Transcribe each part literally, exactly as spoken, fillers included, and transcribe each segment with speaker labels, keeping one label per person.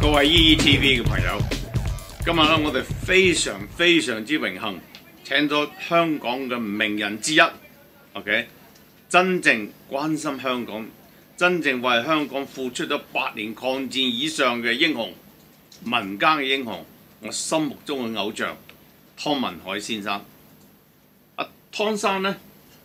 Speaker 1: 各位 E E T V 嘅朋友，今日咧我哋非常非常之榮幸請咗香港嘅名人之一 ，OK， 真正關心香港、真正為香港付出咗八年抗戰以上嘅英雄、民間嘅英雄，我心目中嘅偶像湯文凱先生。阿湯生呢，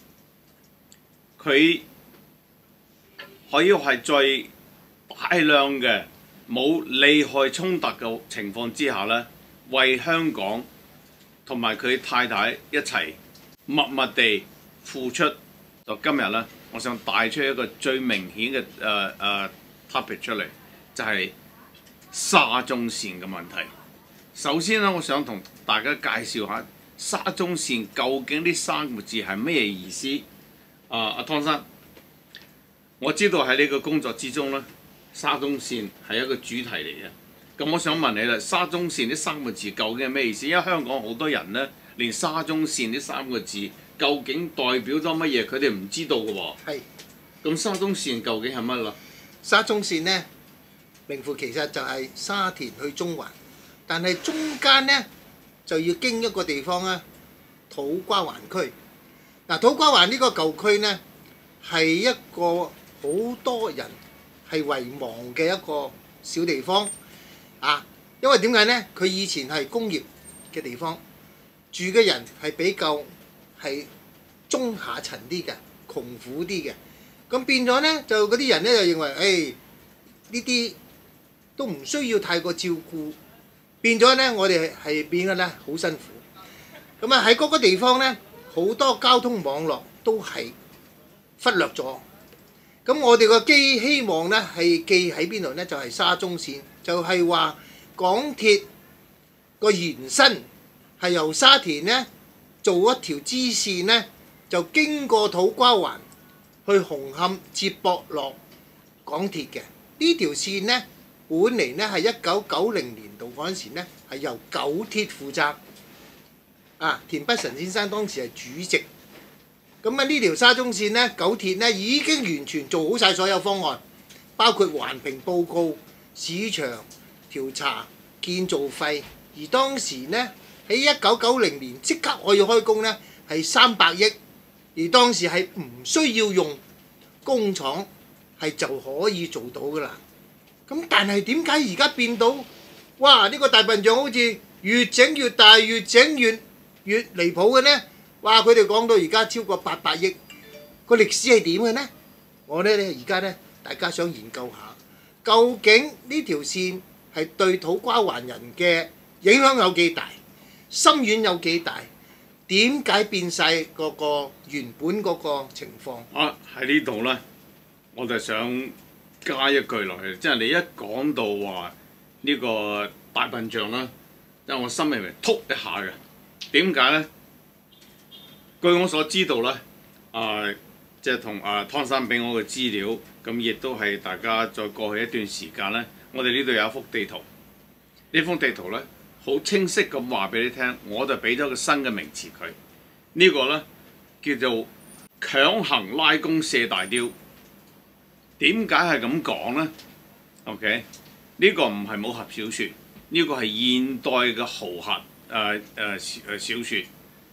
Speaker 1: 佢可以係最大量嘅冇利害衝突嘅情況之下呢，為香港同埋佢太太一齊默默地付出。就今日呢，我想帶出一個最明顯嘅誒誒 topic 出嚟，就係、是、沙中線嘅問題。首先呢，我想同大家介紹下沙中線究竟呢三個字係咩意思。啊，阿湯生，我知道喺呢個工作之中呢，沙中線係一個主題嚟嘅。咁我想問你啦，沙中線呢三個字究竟係咩意思？因為香港好多人呢，連沙中線呢三個字究竟代表咗乜嘢，佢哋唔知道嘅喎。
Speaker 2: 係。
Speaker 1: 咁沙中線究竟係乜啦？
Speaker 2: 沙中線呢，名副其實就係沙田去中環，但係中間呢，就要經一個地方咧，土瓜灣區。嗱，土瓜灣呢個舊區呢，係一個好多人係遺忘嘅一個小地方啊！因為點解呢？佢以前係工業嘅地方，住嘅人係比較係中下層啲嘅，窮苦啲嘅。咁變咗呢，就嗰啲人呢，就認為，誒呢啲都唔需要太過照顧，變咗呢，我哋係變得呢好辛苦。咁啊喺嗰個地方呢，好多交通網絡都係忽略咗。咁我哋個基希望呢係寄喺邊度呢？就係沙中線，就係話港鐵個延伸係由沙田呢做一條支線呢，就經過土瓜灣去紅磡接駁落港鐵嘅。呢條線呢，本嚟呢係一九九零年度嗰陣時呢係由九鐵負責，啊田北辰先生當時係主席。咁啊呢條沙中線呢，九鐵呢已經完全做好晒所有方案，包括環評報告、市場調查、建造費。而當時呢，喺一九九零年即刻可以開工呢，係三百億。而當時係唔需要用工廠，係就可以做到噶啦。咁但係點解而家變到，哇！呢個大笨象好似越整越大，越整越越離譜嘅呢？哇！佢哋講到而家超過八百億，個歷史係點嘅呢？我呢而家呢，大家想研究下，究竟呢條線係對土瓜灣人嘅影響有幾大，深遠有幾大？點解變晒嗰個原本嗰個情況？
Speaker 1: 啊，喺呢度呢，我就想加一句落去，即係你一講到話呢個大笨象啦，即係我心裏面突一下嘅。點解呢？據我所知道咧，啊，即係同啊湯生俾我嘅資料，咁亦都係大家再過去一段時間咧，我哋呢度有一幅地圖，呢幅地圖咧好清晰咁話俾你聽，我就俾咗個新嘅名詞佢，呢個咧叫做強行拉弓射大雕。點解係咁講咧 ？OK， 呢個唔係武俠小説，呢個係現代嘅豪俠誒誒誒小説。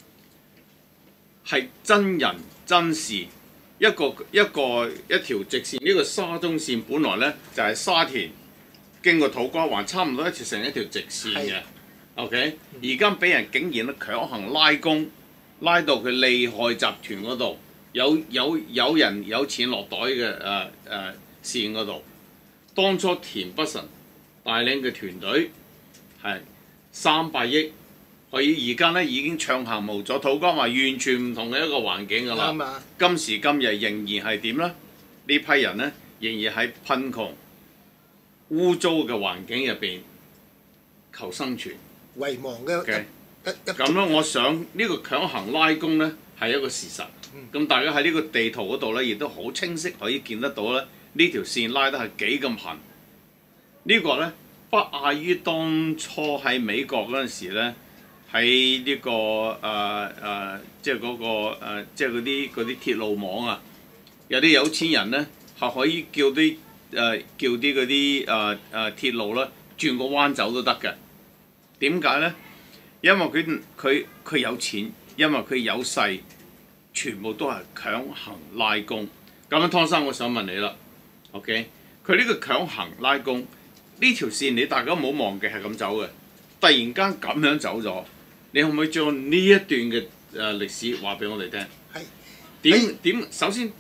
Speaker 1: 係真人真事，一個一個一條直線。呢個沙中線本來呢就係沙田經過土瓜灣，差唔多一條成一條直線嘅。OK， 而家俾人竟然咧強行拉弓，拉到佢利害集團嗰度，有有有人有錢落袋嘅誒誒線嗰度。當初田北辰帶領嘅團隊係三百億。佢而家咧已經暢行無阻，土瓜灣完全唔同嘅一個環境㗎啦。
Speaker 2: 吧
Speaker 1: 今時今日仍然係點咧？呢批人咧仍然喺貧窮、污糟嘅環境入邊求生存。
Speaker 2: 遺忘嘅
Speaker 1: Okay. 咁咧，我想呢、呢個強行拉弓咧係一個事實。咁、嗯、大家喺呢個地圖嗰度咧，亦都好清晰可以見得到咧，呢條線拉得係幾咁痕。呢個、呢個咧不亞於當初喺美國嗰陣時咧。喺呢、這個誒誒、呃呃，即係嗰、那個、呃、即係嗰啲嗰啲鐵路網啊，有啲有錢人咧係可以叫啲誒、呃、叫啲嗰啲誒誒鐵路咧轉個彎走都得嘅。點解呢？因為佢佢佢有錢，因為佢有勢，全部都係強行拉弓。咁樣湯生，我想問你啦 ，OK？ 佢呢個強行拉弓呢條線，你大家唔好忘記係咁走嘅。突然間咁樣走咗，你可唔可以將呢一段嘅誒歷史話俾我哋聽？
Speaker 2: 係
Speaker 1: 點點？首先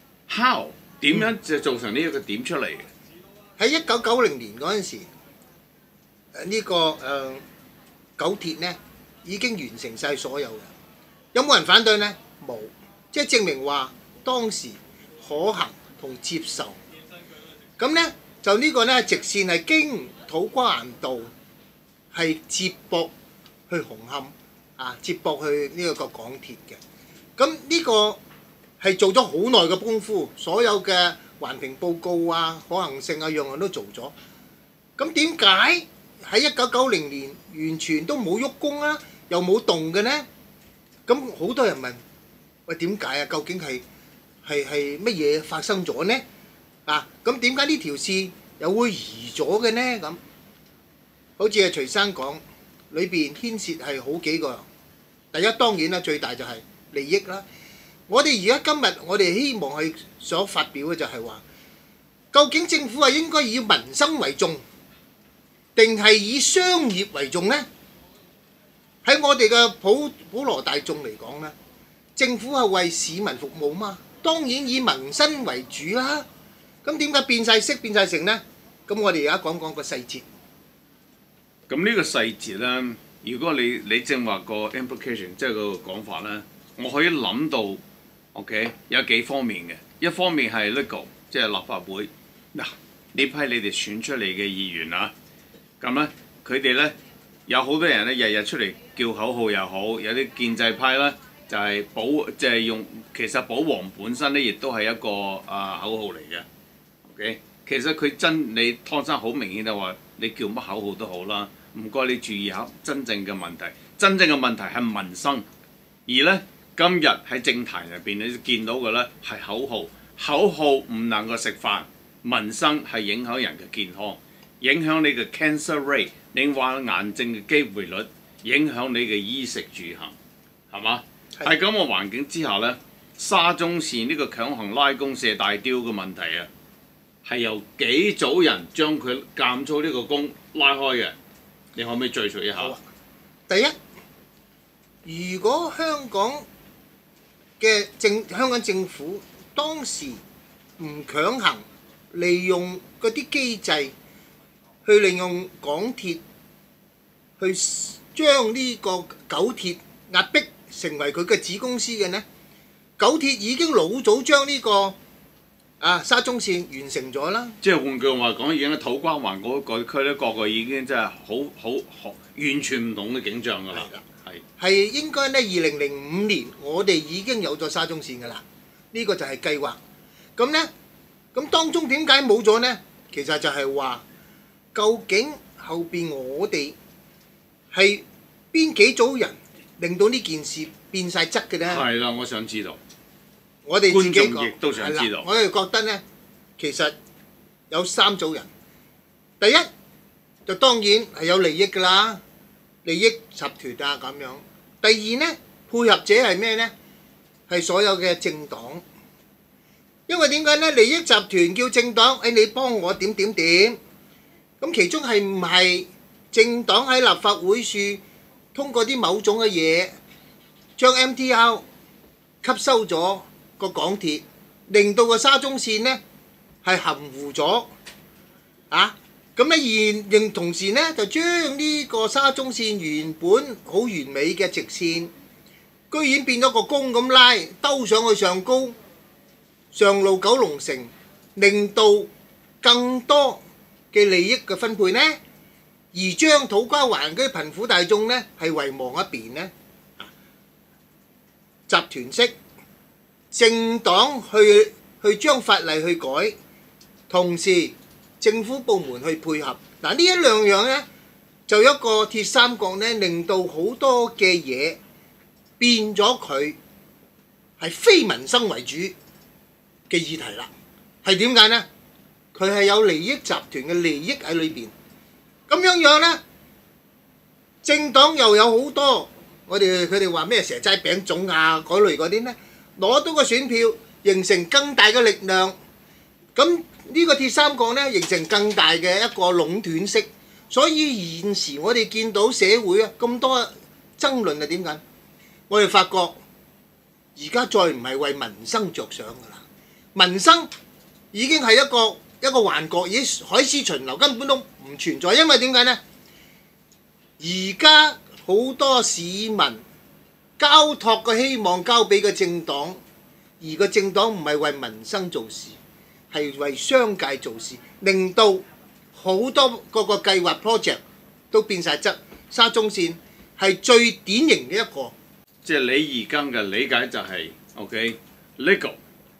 Speaker 1: how 點樣就造成呢一個點出嚟嘅？
Speaker 2: 喺一九九零年嗰陣時，誒呢個誒九鐵呢已經完成晒所有嘅，有冇人反對呢？冇，即係證明話當時可行同接受。咁呢就呢個呢直線係經土瓜灣道係接駁去紅磡啊，接駁去呢個個港鐵嘅。咁呢個係做咗好耐嘅功夫，所有嘅環評報告啊、可行性啊，樣樣都做咗。咁點解喺一九九零年完全都冇喐工啊，又冇動嘅呢？咁好多人問：喂，點解啊？究竟係係係乜嘢發生咗呢？啊，咁點解呢條線又會移咗嘅呢？咁好似阿徐生講，裏邊牽涉係好幾個。第一當然啦，最大就係利益啦。我哋而家今日我哋希望係所發表嘅就係話，究竟政府係應該以民生為重，定係以商業為重呢？喺我哋嘅普普羅大眾嚟講呢，政府係為市民服務嘛，當然以民生為主啦。咁點解變晒色變晒成呢？咁我哋而家講講個細節。
Speaker 1: 咁呢個細節呢，如果你你正話個 implication， 即係個講法呢，我可以諗到 OK 有幾方面嘅。一方面係 legal， 即係立法會嗱，呢批你哋選出嚟嘅議員啊，咁呢，佢哋呢，有好多人呢，日日出嚟叫口號又好，有啲建制派呢，就係保即係用，其實保皇本身呢，亦都係一個啊、呃、口號嚟嘅。OK， 其實佢真你湯生好明顯就話，你叫乜口號都好啦，唔該你注意下真正嘅問題。真正嘅問題係民生，而呢，今日喺政壇入邊你見到嘅呢係口號，口號唔能夠食飯，民生係影響人嘅健康，影響你嘅 cancer rate， 你患癌症嘅機會率，影響你嘅衣食住行，係嘛？喺咁嘅環境之下呢，沙中線呢個強行拉弓射大雕嘅問題啊，係由幾組人將佢監粗呢個弓拉開嘅，你可唔可以敘述一下？
Speaker 2: 第一，如果香港嘅政香港政府當時唔強行利用嗰啲機制，去利用港鐵去將呢個九鐵壓迫成為佢嘅子公司嘅呢，九鐵已經老早將呢個啊沙中線完成咗啦。
Speaker 1: 即係換句話講，已經喺土瓜灣嗰個區咧，個個已經真係好好好完全唔同嘅景象㗎啦。係
Speaker 2: 係應該呢，二零零五年我哋已經有咗沙中線㗎啦。呢個就係計劃。咁呢，咁當中點解冇咗呢？其實就係話，究竟後邊我哋係邊幾組人令到呢件事變晒質嘅呢？
Speaker 1: 係啦，我想知道。
Speaker 2: 我哋自己
Speaker 1: 觀眾亦都想知道。
Speaker 2: 我哋覺得呢，其實有三組人。第一就當然係有利益㗎啦，利益集團啊咁樣。第二呢，配合者係咩呢？係所有嘅政黨。因為點解呢？利益集團叫政黨，誒你幫我點點點。咁其中係唔係政黨喺立法會處通過啲某種嘅嘢，將 M T R 吸收咗個港鐵，令到個沙中線呢係含糊咗啊！咁咧而仍同時呢，就將呢個沙中線原本好完美嘅直線，居然變咗個弓咁拉，兜上去上高，上路九龍城，令到更多嘅利益嘅分配呢，而將土瓜灣嗰啲貧苦大眾呢係遺忘一邊呢，集團式政黨去去將法例去改，同時政府部門去配合。嗱呢一兩樣呢，就一個鐵三角呢，令到好多嘅嘢變咗佢係非民生為主嘅議題啦。係點解呢？佢係有利益集團嘅利益喺裏邊。 咁樣樣呢，政黨又有好多，我哋佢哋話咩蛇齋餅種啊嗰類嗰啲呢，攞到個選票，形成更大嘅力量。咁呢個鐵三角呢，形成更大嘅一個壟斷式。所以現時我哋見到社會啊咁多爭論係點解？我哋發覺而家再唔係為民生着想㗎啦，民生已經係一個一個幻覺，已經海市蜃樓，根本都唔存在。因為點解呢？而家好多市民交託個希望交俾個政黨，而個政黨唔係為民生做事，係為商界做事，令到好多個個計劃 project 都變晒質。沙中線係最典型嘅一個。
Speaker 1: 即係你而家嘅理解就係、是、OK legal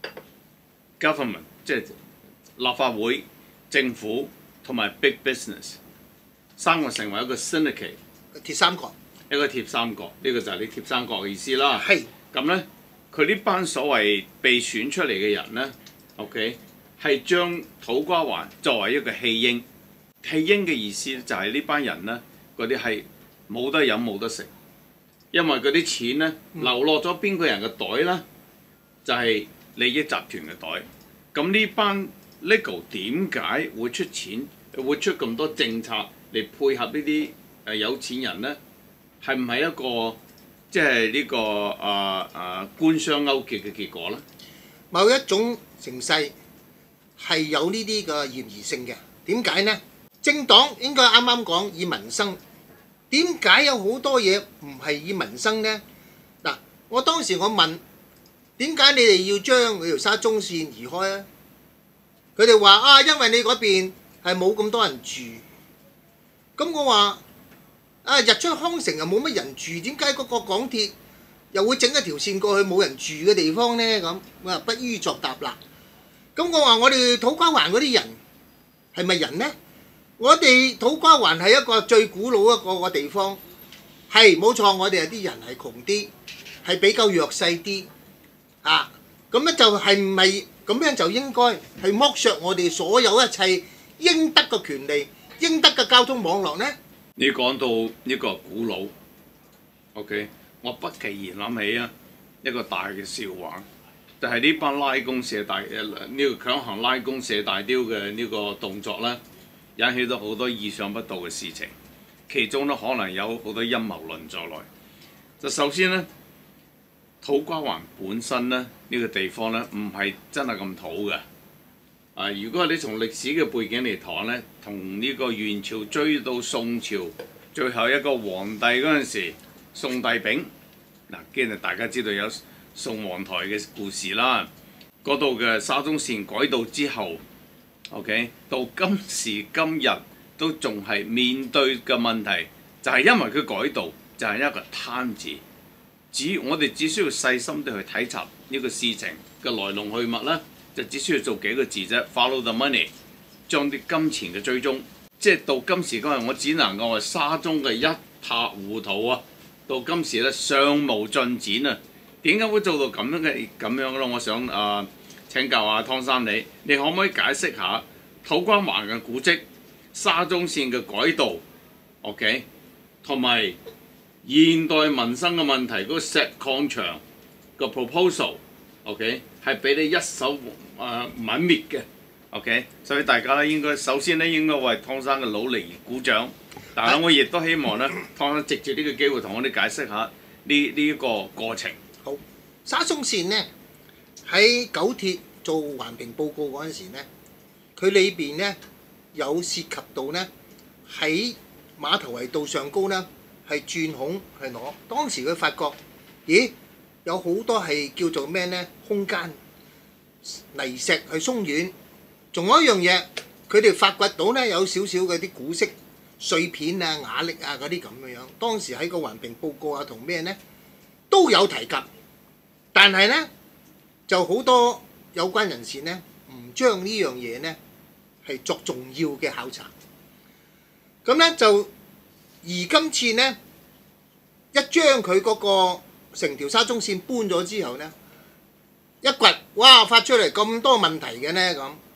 Speaker 1: government， 即係立法會、政府同埋 big business 三個成為一個 syndicate
Speaker 2: 鐵三角，
Speaker 1: 一個鐵三角，呢、這個就係你鐵三角嘅意思啦。
Speaker 2: 係
Speaker 1: 咁咧，佢呢班所謂被選出嚟嘅人咧 ，OK 係將土瓜灣作為一個棄嬰，棄嬰嘅意思就係呢班人咧，嗰啲係冇得飲冇得食。因為嗰啲錢咧流落咗邊個人嘅袋啦，就係、是、利益集團嘅袋。咁呢班 legal 點解會出錢，會出咁多政策嚟配合呢啲誒有錢人咧？係唔係一個即係呢個誒誒官商勾結嘅結果咧？
Speaker 2: 某一種形勢係有呢啲嘅嫌疑性嘅。點解呢？政黨應該啱啱講以民生。點解有好多嘢唔係以民生呢？嗱，我當時我問點解你哋要將嗰條沙中線移開啊？佢哋話啊，因為你嗰邊係冇咁多人住。咁我話啊，日出康城又冇乜人住，點解嗰個港鐵又會整一條線過去冇人住嘅地方呢？咁我話不於作答啦。咁我話我哋土瓜灣嗰啲人係咪人呢？我哋土瓜灣係一個最古老一個個地方，係冇錯。我哋有啲人係窮啲，係比較弱勢啲啊。咁咧就係唔係咁樣就應該係剝削我哋所有一切應得嘅權利、應得嘅交通網絡呢？
Speaker 1: 你講到呢個古老 ，OK， 我不其然諗起啊一個大嘅笑話，就係、是、呢班拉弓射大誒呢、這個強行拉弓射大雕嘅呢個動作咧。引起到好多意想不到嘅事情，其中咧可能有好多陰謀論在內。就首先咧，土瓜灣本身咧呢、呢個地方咧唔係真係咁土嘅。啊，如果你從歷史嘅背景嚟講咧，同呢個元朝追到宋朝，最後一個皇帝嗰陣時，宋帝昺嗱，既然大家知道有宋皇台嘅故事啦，嗰度嘅沙中線改道之後。OK， 到今時今日都仲係面對嘅問題，就係、是、因為佢改道，就係、是、一個攤字。只我哋只需要細心地去睇察呢個事情嘅來龍去脈咧，就只需要做幾個字啫 ，follow the money， 將啲金錢嘅追蹤。即係到今時今日，我只能夠話沙中嘅一塌糊塗啊！到今時咧尚無進展啊！點解會做到咁樣嘅咁樣咯？我想啊。呃請教下湯生你，你可唔可以解釋下土瓜灣嘅古蹟、沙中線嘅改道 ，OK， 同埋現代民生嘅問題嗰、那個石礦場個 proposal，OK， 係俾你一手誒泯滅嘅 ，OK， 所以大家咧應該首先咧應該為湯生嘅努力而鼓掌，但係我亦都希望咧湯生藉住呢個機會同我哋解釋下呢呢一個過程。
Speaker 2: 好，沙中線呢？喺九鐵做環評報告嗰陣時呢，佢裏邊呢有涉及到呢喺馬頭圍道上高呢係鑽孔係攞，當時佢發覺，咦有好多係叫做咩呢？空間泥石係鬆軟，仲有一樣嘢，佢哋發掘到呢有少少嘅啲古式碎片啊、瓦礫啊嗰啲咁嘅樣，當時喺個環評報告啊同咩呢都有提及，但係呢。就好多有關人士呢，唔將呢樣嘢呢係作重要嘅考察。咁呢，就而今次呢，一將佢嗰個成條沙中線搬咗之後呢，一掘哇發出嚟咁多問題嘅呢咁，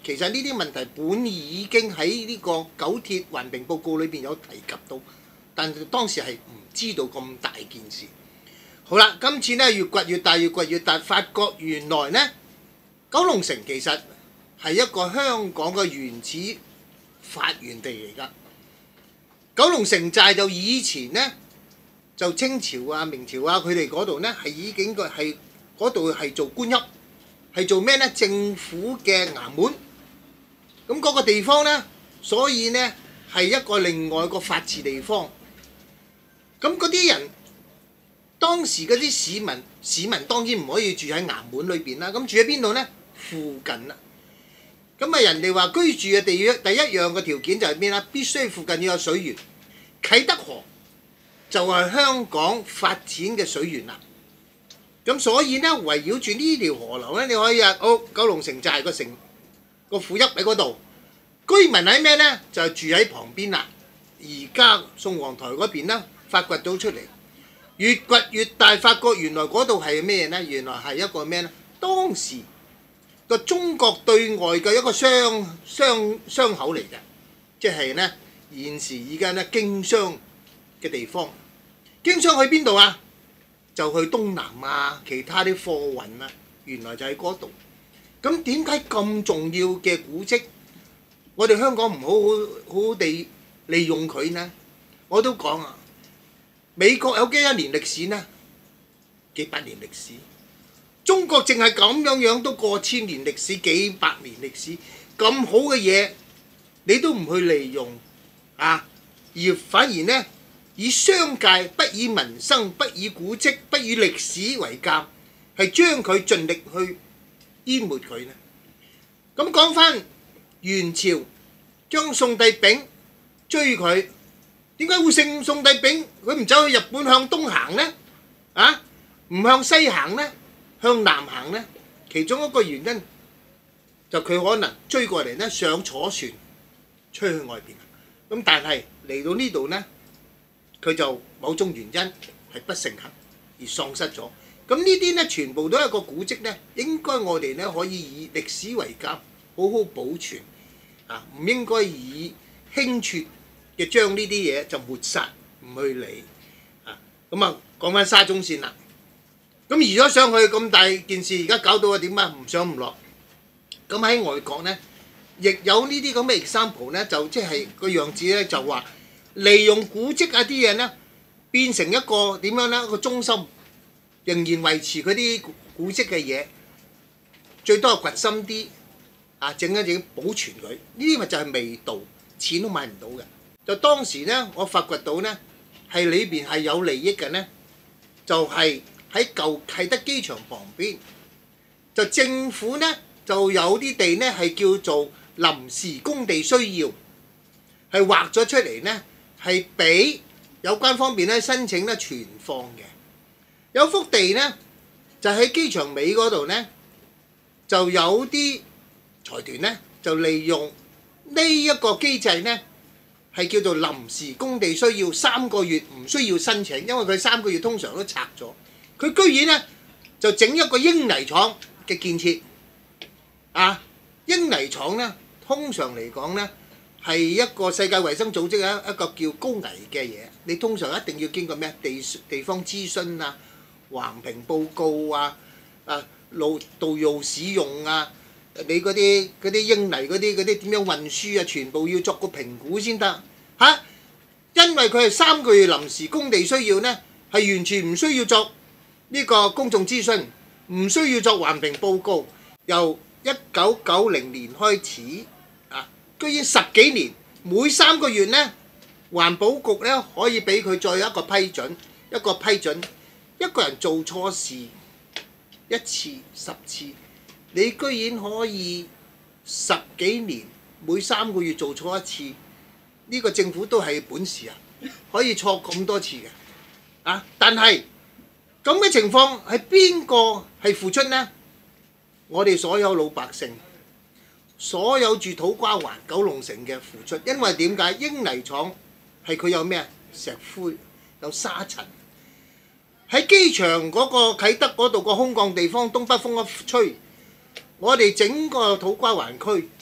Speaker 2: 其實呢啲問題本已經喺呢個九鐵環評報告裏邊有提及到，但係當時係唔知道咁大件事。好啦，今次呢越掘越大，越掘越大，發覺原來呢九龍城其實係一個香港嘅原始發源地嚟㗎。九龍城寨就以前呢，就清朝啊、明朝啊，佢哋嗰度呢係已經個係嗰度係做官驛，係做咩呢？政府嘅衙門。咁嗰個地方呢，所以呢係一個另外一個法治地方。咁嗰啲人，當時嗰啲市民，市民當然唔可以住喺衙門裏邊啦。咁住喺邊度呢？附近啦。咁啊，人哋話居住嘅地第一樣嘅條件就係咩啦？必須附近要有水源。啟德河就係香港發展嘅水源啦。咁所以呢，圍繞住呢條河流呢，你可以啊，哦，九龍城寨個城個府邑喺嗰度，居民喺咩呢？就住喺旁邊啦。而家宋皇台嗰邊呢，發掘到出嚟，越掘越大，發覺原來嗰度係咩呢？原來係一個咩呢？當時個中國對外嘅一個商商商口嚟嘅，即係呢現時而家呢經商嘅地方。經商去邊度啊？就去東南亞，其他啲貨運啊，原來就喺嗰度。咁點解咁重要嘅古蹟，我哋香港唔好好好好地利用佢呢？我都講啊，美國有幾多年歷史呢？幾百年歷史。中國淨係咁樣樣都過千年歷史，幾百年歷史，咁好嘅嘢你都唔去利用啊，而反而呢以商界不以民生、不以古蹟、不以歷史為鑑，係將佢盡力去淹沒佢呢。咁講翻元朝將宋帝昺追佢，點解會姓宋帝昺？佢唔走去日本向東行呢？啊，唔向西行呢？向南行呢？其中一個原因就佢可能追過嚟呢，想坐船出去外邊。咁但係嚟到呢度呢，佢就某種原因係不成行而喪失咗。咁呢啲呢，全部都係一個古蹟呢，應該我哋呢可以以歷史為鑑，好好保存啊！唔應該以輕率嘅將呢啲嘢就抹殺，唔去理啊！咁啊，講翻沙中線啦。咁移咗上去咁大件事，而家搞到啊點啊？唔上唔落。咁喺外國呢，亦有呢啲咁嘅 example 呢，就即係個樣子呢，就話利用古蹟啊啲嘢呢，變成一個點樣呢？一個中心，仍然維持嗰啲古蹟嘅嘢，最多係掘深啲啊，整一整保存佢。呢啲咪就係味道，錢都買唔到嘅。就當時呢，我發掘到呢，係裏邊係有利益嘅呢，就係、是。喺舊啟德機場旁邊，就政府呢就有啲地呢係叫做臨時工地需要，係劃咗出嚟呢，係俾有關方面呢申請呢存放嘅。有幅地呢就喺機場尾嗰度呢，就有啲財團呢就利用呢一個機制呢，係叫做臨時工地需要，三個月唔需要申請，因為佢三個月通常都拆咗。佢居然呢就整一個英泥廠嘅建設啊！英泥廠呢通常嚟講呢係一個世界衛生組織嘅一個叫高危嘅嘢，你通常一定要經過咩地地方諮詢啊、環評報告啊、啊路道路使用啊，你嗰啲嗰啲英泥嗰啲嗰啲點樣運輸啊，全部要作個評估先得嚇。因為佢係三個月臨時工地需要呢，係完全唔需要作呢個公眾諮詢，唔需要作環評報告。由一九九零年開始啊，居然十幾年，每三個月呢，環保局呢可以俾佢再一個批准，一個批准。一個人做錯事一次十次，你居然可以十幾年每三個月做錯一次，呢個政府都係本事啊！可以錯咁多次嘅啊，但係咁嘅情況係邊個係付出呢？我哋所有老百姓，所有住土瓜灣、九龍城嘅付出，因為點解？英泥廠係佢有咩啊？石灰，有沙塵。喺機場嗰個啟德嗰度個空曠地方，東北風一吹，我哋整個土瓜灣區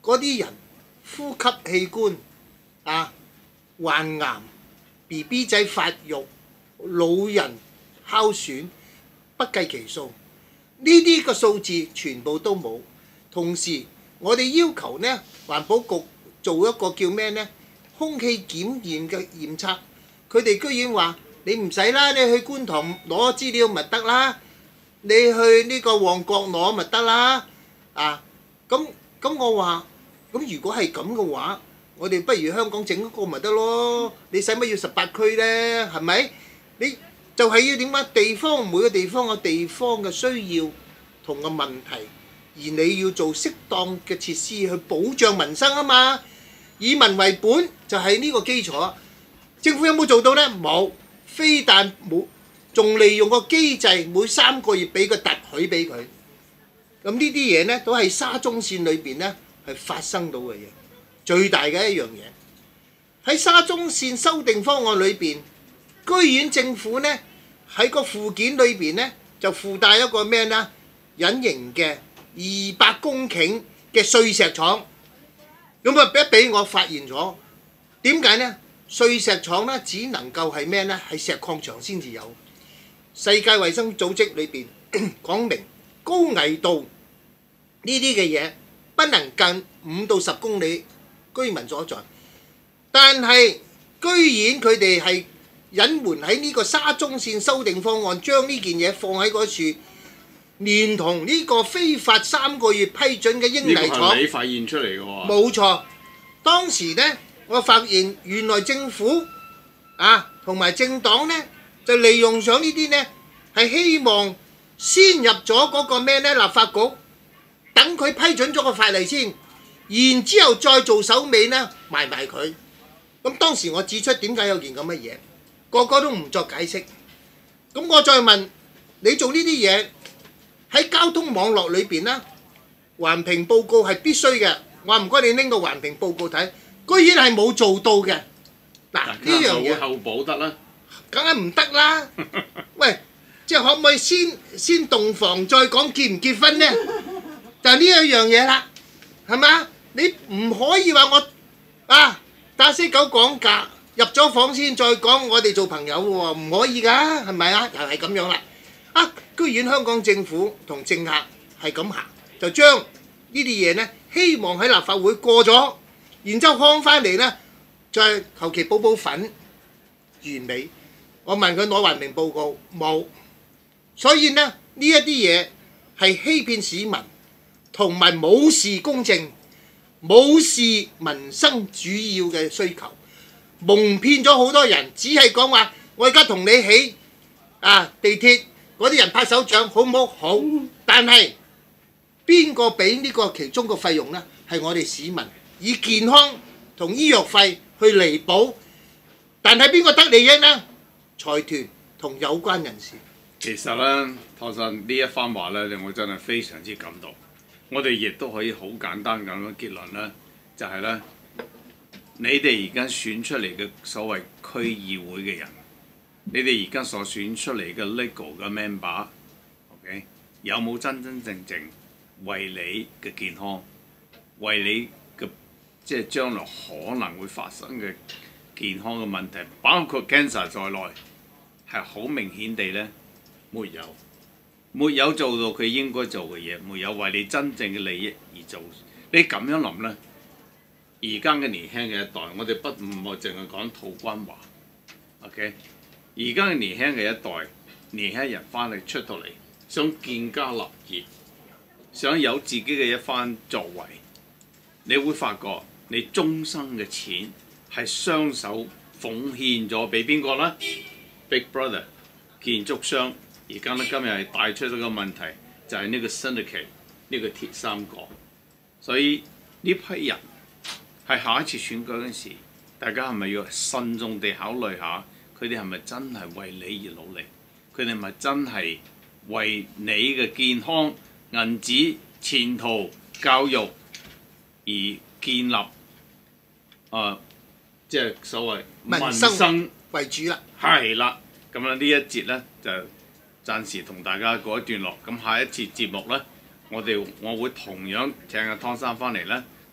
Speaker 2: 嗰啲人呼吸器官啊患癌、B B 仔發育、老人哮喘，不計其數。呢啲個數字全部都冇。同時，我哋要求呢環保局做一個叫咩呢？空氣檢驗嘅驗測，佢哋居然話你唔使啦，你去觀塘攞資料咪得啦，你去呢個旺角攞咪得啦。啊，咁咁我話，咁如果係咁嘅話，我哋不如香港整一個咪得咯？你使乜要十八區呢？係咪？你就係要點啊？地方每個地方有地方嘅需要同個問題，而你要做適當嘅設施去保障民生啊嘛。以民為本就係呢個基礎。政府有冇做到呢？冇，非但冇，仲利用個機制，每三個月俾個特許俾佢。咁呢啲嘢呢，都係沙中線裏邊呢係發生到嘅嘢。最大嘅一樣嘢喺沙中線修訂方案裏邊，居然政府呢喺個附件裏邊呢就附帶一個咩呢？隱形嘅二百公頃嘅碎石廠。咁啊，一俾我發現咗，點解呢？碎石廠呢，只能夠係咩呢？係石礦場先至有。世界衛生組織裏邊講明高危度呢啲嘅嘢不能近五到十公里居民所在，但係居然佢哋係隱瞞喺呢個沙中線修訂方案，將呢件嘢放喺嗰處，連同呢個非法三個月批准嘅英泥廠，
Speaker 1: 呢個係你發現出嚟嘅喎。
Speaker 2: 冇錯，當時呢，我發現原來政府啊同埋政黨呢，就利用上呢啲呢，係希望先入咗嗰個咩呢？立法局，等佢批准咗個法例先，然之後再做手尾呢，埋埋佢。咁當時我指出點解有件咁嘅嘢，個個都唔作解釋。咁我再問你做呢啲嘢喺交通網絡裏邊呢，環評報告係必須嘅。我話唔該你拎個環評報告睇，居然係冇做到嘅。嗱，呢樣嘢
Speaker 1: 後補得啦，
Speaker 2: 梗係唔得啦。喂，即係可唔可以先先洞房再講結唔結婚呢？就係呢一樣嘢啦，係嘛？你唔可以話我啊打死狗講價，入咗房先再講我哋做朋友喎，唔可以㗎，係咪啊？又係咁樣啦。啊，居然香港政府同政客係咁行，就將呢啲嘢呢，希望喺立法會過咗，然之後康翻嚟呢，再求其補補粉，完美。我問佢攞環評報告冇，所以呢，呢一啲嘢係欺騙市民，同埋冇視公正，冇視民生主要嘅需求，蒙騙咗好多人，只係講話我而家同你起啊地鐵，嗰啲人拍手掌，好唔好？好，但係邊個俾呢個其中個費用呢？係我哋市民以健康同醫藥費去彌補，但係邊個得利益呢？財團同有關人士。
Speaker 1: 其實呢，湯生呢一番話呢，令我真係非常之感動。我哋亦都可以好簡單咁樣結論呢，就係呢：你哋而家選出嚟嘅所謂區議會嘅人，你哋而家所選出嚟嘅 legal 嘅 member，OK， 有冇真真正正為你嘅健康，為你嘅即係將來可能會發生嘅健康嘅問題，包括 cancer 在內，係好明顯地呢，沒有。沒有做到佢應該做嘅嘢，沒有為你真正嘅利益而做。你咁樣諗呢，而家嘅年輕嘅一代，我哋不唔係淨係講土關話 ，OK？ 而家嘅年輕嘅一代，年輕人翻嚟出到嚟，想建家立業，想有自己嘅一番作為，你會發覺你終生嘅錢係雙手奉獻咗俾邊個呢？ Big Brother 建築商。而家咧今日係帶出咗個問題，就係、是、呢個 syndicate 呢個鐵三角，所以呢批人係下一次選舉嗰時，大家係咪要慎重地考慮下，佢哋係咪真係為你而努力？佢哋係咪真係為你嘅健康、銀紙、前途、教育而建立啊、呃？即係所謂民生
Speaker 2: 為主啦。
Speaker 1: 係啦，咁啊呢一節咧就暫時同大家過一段落，咁下一次節目呢，我哋我會同樣請阿湯生翻嚟呢，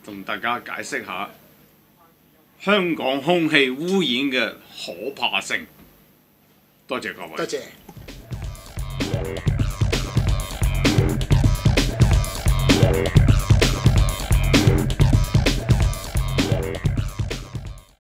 Speaker 1: 同大家解釋下香港空氣污染嘅可怕性。多謝各位。
Speaker 2: 多謝。